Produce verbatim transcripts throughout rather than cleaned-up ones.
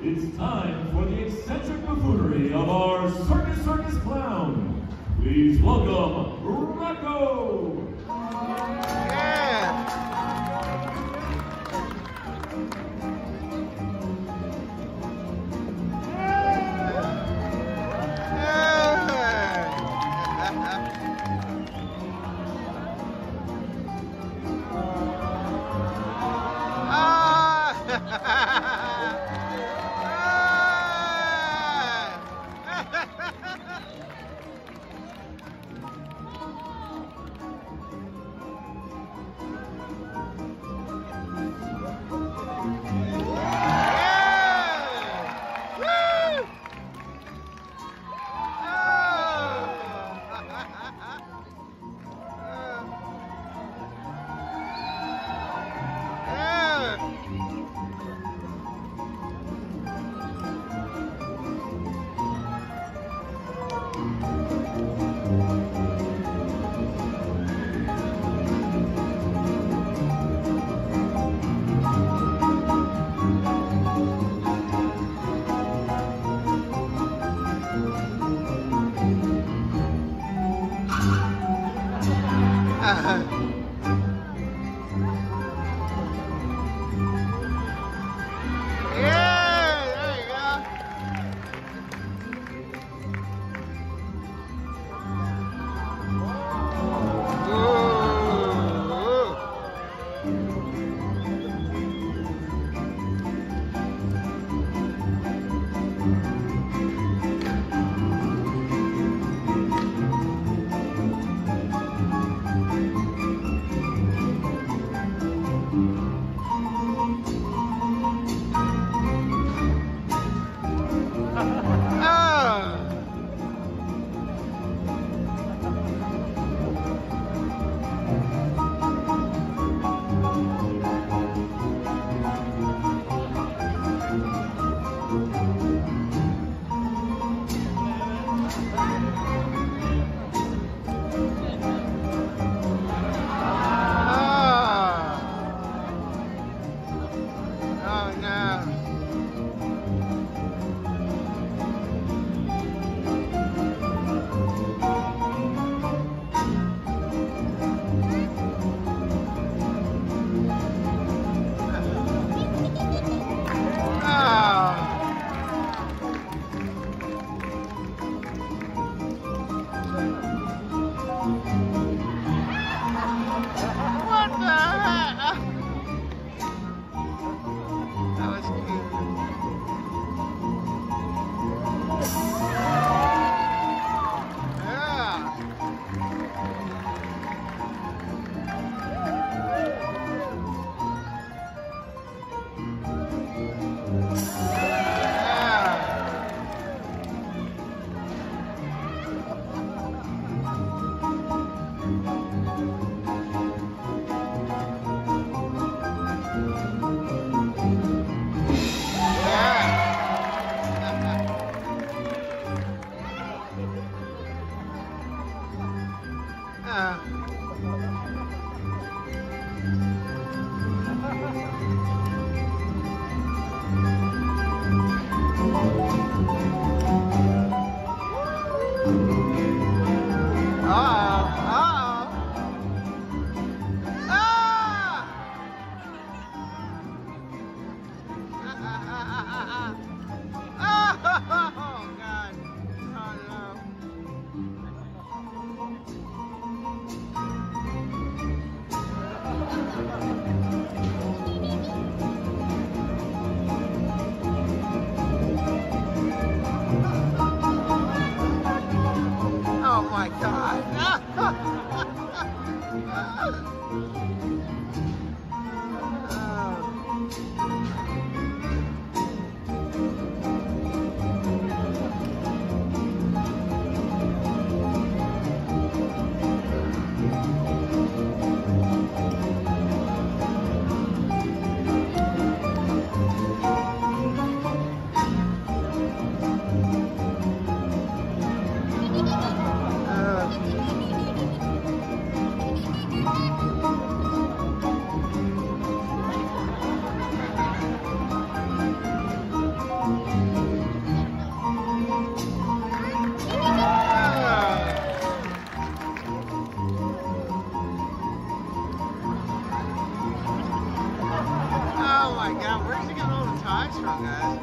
It's time for the eccentric buffoonery of our Circus Circus Clown. Please welcome Rocco! Yeah! my God, where's he getting all the ties from, guys?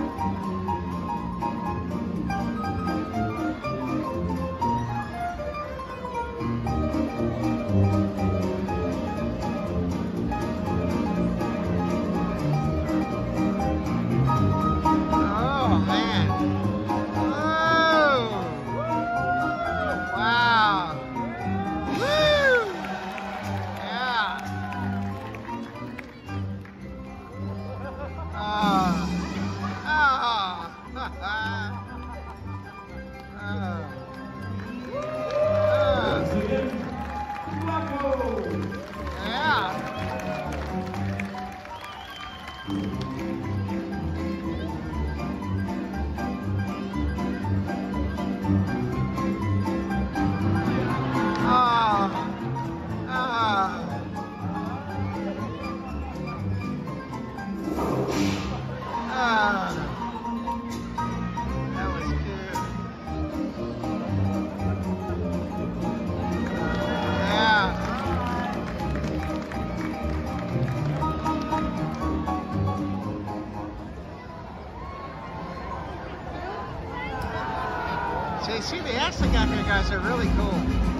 So you see the acts they got here, guys, are really cool.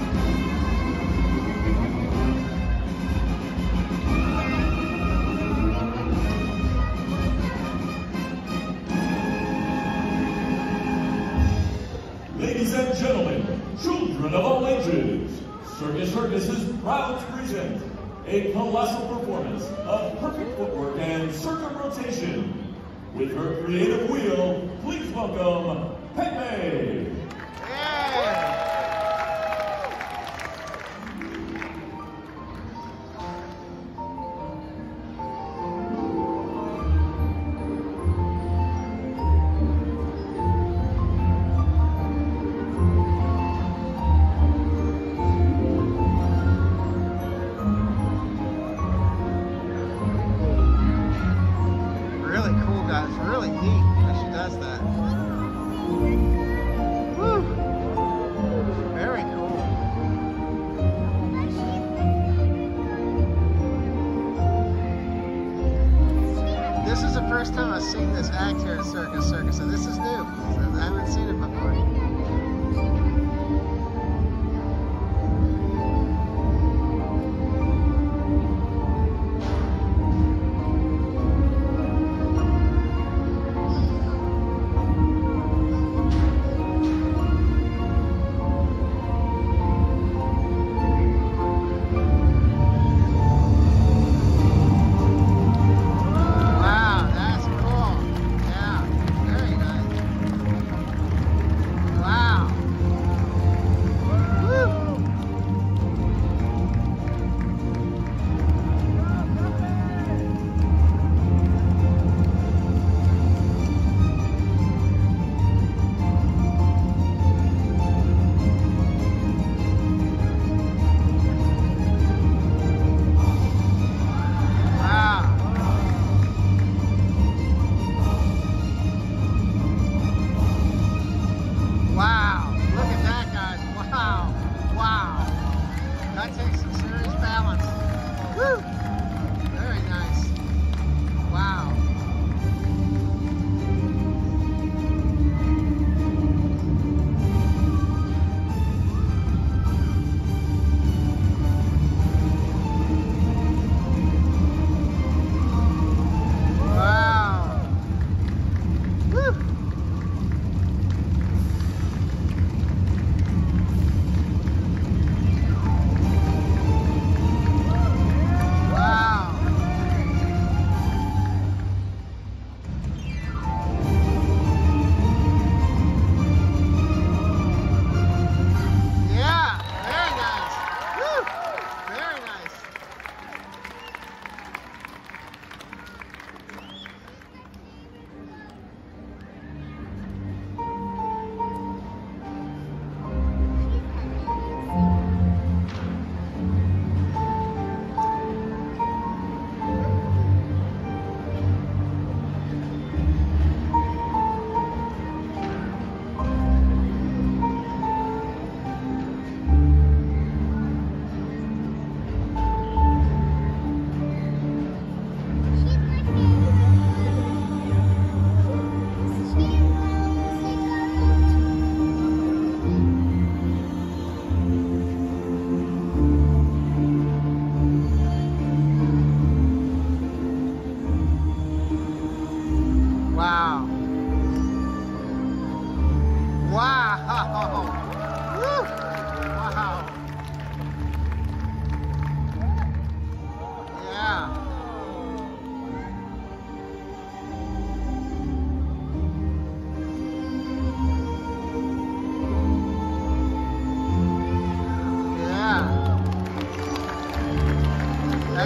Ladies and gentlemen, children of all ages, Circus Circus is proud to present a colossal performance of perfect footwork and circuit rotation. With her creative wheel, please welcome Pepe. It's really neat how she does that. Woo. Very cool. This is the first time I've seen this act here at Circus Circus, so this is new. I haven't seen it before. That takes some serious balance. Woo! Very nice. Wow. Wow. Woo!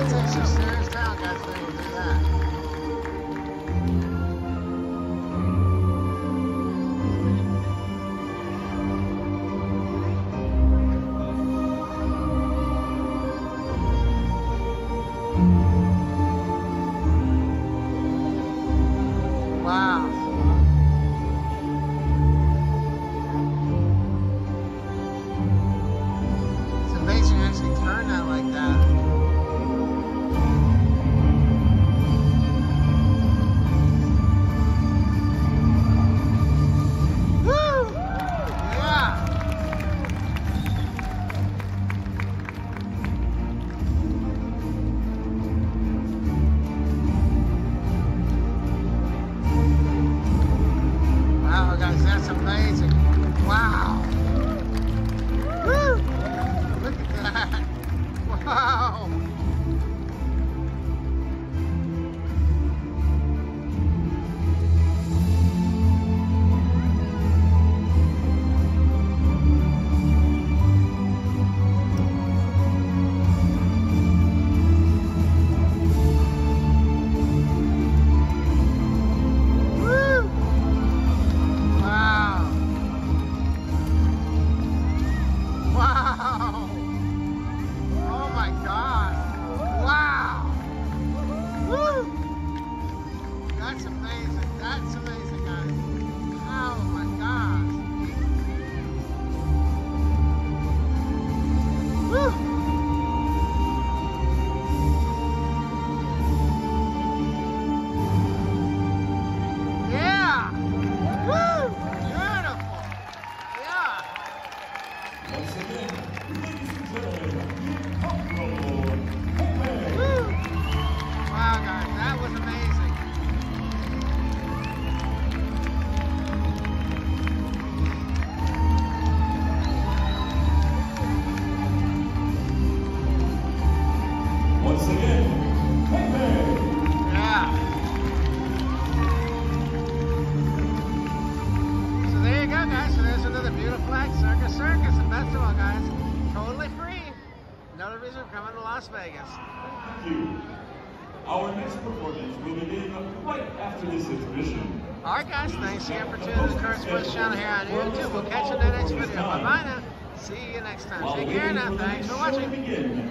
gotta take some serious talent, guys, to be able to do that. Wow. It's amazing you actually turn that like that. Woo! Yeah! Wow, guys, that's amazing. Wow. Woo! Look at that. Wow. Wow! Oh my God! Wow! Woo! That's amazing. That's amazing, guys. Oh my gosh! Woo! Yeah! Woo! Beautiful! Yeah! Once again, ladies and gentlemen, incomparable Pepe. Woo! Wow, guys, that was amazing. Once again, Pepe. Yeah. So there you go, guys. So there's another beautiful act, Circus Circus, and best of all, guys, totally free. Another reason for coming to Las Vegas. Thank you. Our next performance will begin right after this intermission. All right, guys. Thanks again for tuning in to the Current Sports channel here on YouTube. We'll catch you in the next video. Bye bye now. See you next time. Take care now. Thanks for watching.